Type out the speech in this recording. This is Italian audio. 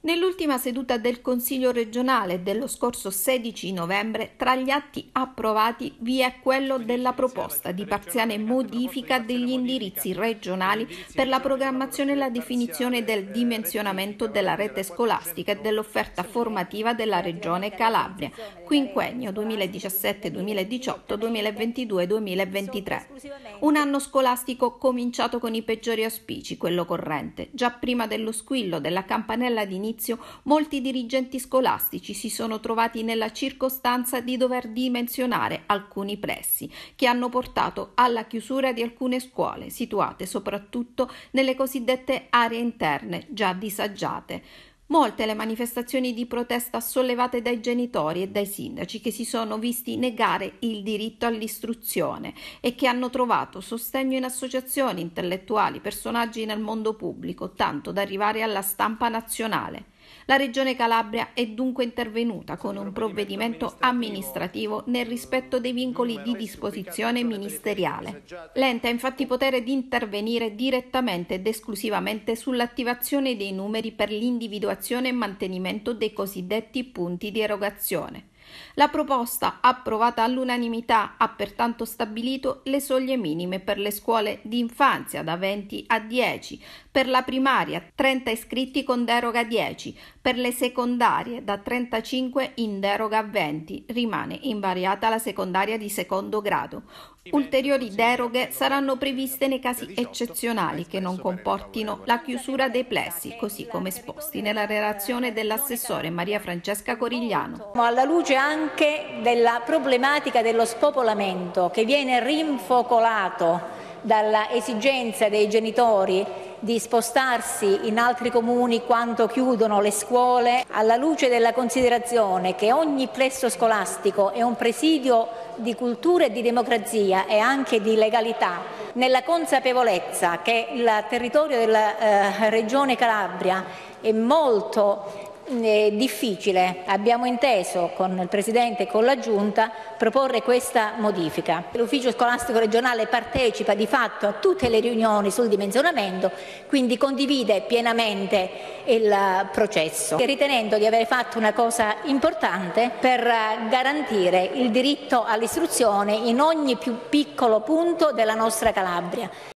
Nell'ultima seduta del Consiglio regionale dello scorso 16 novembre, tra gli atti approvati vi è quello della proposta di parziale modifica degli indirizzi regionali per la programmazione e la definizione del dimensionamento della rete scolastica e dell'offerta formativa della Regione Calabria, quinquennio 2017-2018, 2022-2023. Un anno scolastico cominciato con i peggiori auspici, quello corrente. Già prima dello squillo della campanella d'inizio, molti dirigenti scolastici si sono trovati nella circostanza di dover dimensionare alcuni plessi, che hanno portato alla chiusura di alcune scuole, situate soprattutto nelle cosiddette aree interne, già disagiate. Molte le manifestazioni di protesta sollevate dai genitori e dai sindaci che si sono visti negare il diritto all'istruzione e che hanno trovato sostegno in associazioni, intellettuali, personaggi nel mondo pubblico, tanto da arrivare alla stampa nazionale. La Regione Calabria è dunque intervenuta con un provvedimento amministrativo nel rispetto dei vincoli di disposizione ministeriale. L'ente ha infatti potere di intervenire direttamente ed esclusivamente sull'attivazione dei numeri per l'individuazione e mantenimento dei cosiddetti punti di erogazione. La proposta, approvata all'unanimità, ha pertanto stabilito le soglie minime per le scuole di infanzia da 20 a 10, per la primaria 30 iscritti con deroga 10, per le secondarie da 35 in deroga 20, rimane invariata la secondaria di secondo grado. Ulteriori deroghe saranno previste nei casi eccezionali che non comportino la chiusura dei plessi, così come esposti nella relazione dell'assessore Maria Francesca Corigliano. Alla luce anche della problematica dello spopolamento che viene rinfocolato dalla esigenza dei genitori di spostarsi in altri comuni quando chiudono le scuole, alla luce della considerazione che ogni plesso scolastico è un presidio di cultura e di democrazia e anche di legalità, nella consapevolezza che il territorio della Regione Calabria è molto difficile, abbiamo inteso con il Presidente e con la Giunta proporre questa modifica. L'Ufficio Scolastico Regionale partecipa di fatto a tutte le riunioni sul dimensionamento, quindi condivide pienamente il processo, ritenendo di aver fatto una cosa importante per garantire il diritto all'istruzione in ogni più piccolo punto della nostra Calabria.